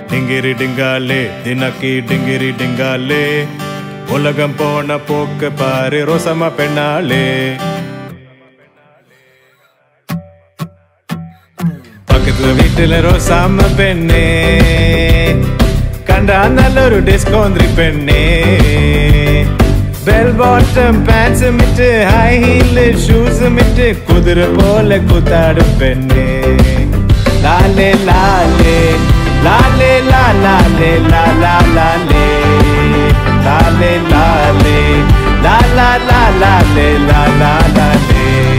டிங்கிரி டிங்காலே தினக்கி டிங்கிரி டிங்காலே உலகம் போன போக்கு பாரு ரோசமா பெண்ணாலே பக்கத்துல வீட்டுல ரோசாம பெண்ணே கண்டா நல்லொரு டிஸ்கோந்திரி பெண்ணே Bell bottom pants mitte high heel shoes mitte kudra pole kutadu penne lale lale lale la lale la la lale lale lale la la la lale la la lale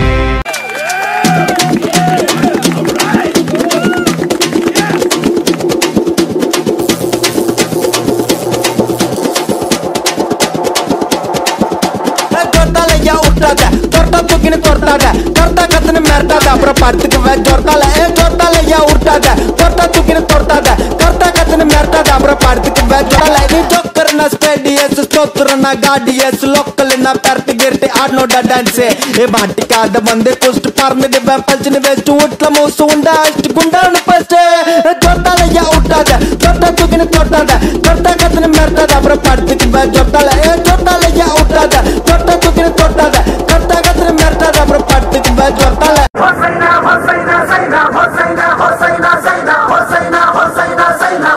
करता कतन मरता था अपर पड़त वे जोरता ले या उड़ता था करता तुकिन तोड़ता था करता कतन मरता था अपर पड़त वे जोड़ा ले नी जोकर ना स्टेडियस स्तोत्र ना गाडियस लोकल ना परत गिरते आडनो डांस ए बाटी का द बंदे पोस्ट पार्न दे पंच ने वेस्ट उठला मोस उंडा अष्ट गुंडा न पस्ट जोरता ले या उड़ता था करता तुकिन तोड़ता था करता कतन मरता था अपर पड़त वे जोरता ले या उड़ता था करता तुकिन तोड़ता था करता कतन मरता था अपर पड़त वे जोरता ले Hosaina Hosaina Saina Hosaina Hosaina Saina Hosaina Hosaina Saina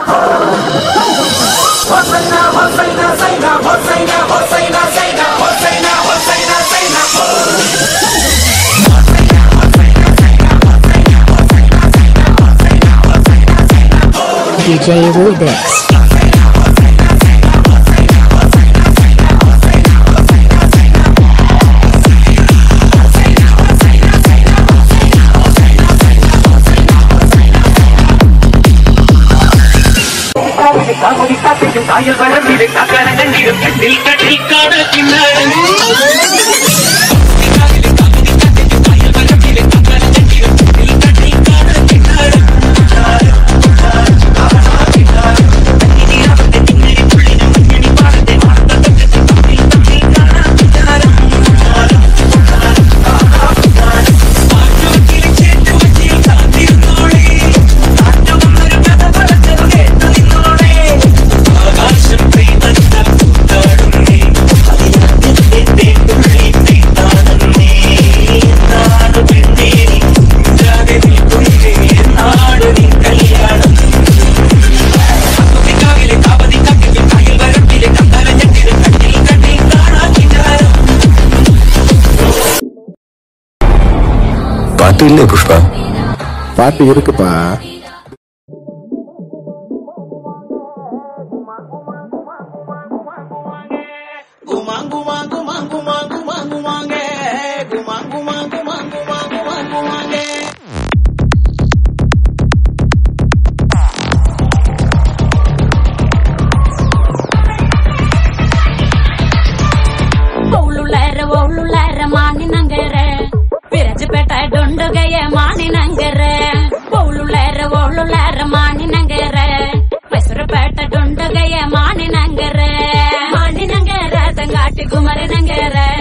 Hosaina Hosaina Saina Hosaina Hosaina Saina Hosaina Hosaina Saina DJ Rubix. Kayal வளர்ந்திரு கக்கரங்கண்டிரு கட்டில் கட்டில் காடு கிண்ணாடு பாட்டு இல்லையே புஷ்பா பாட்டு இருக்குப்பா मानी नंगरे बोलू लहर मानी नंगरे मैसूर पेट डुंड गए मानी नंगरे तंगाटी कुमारी नंगरे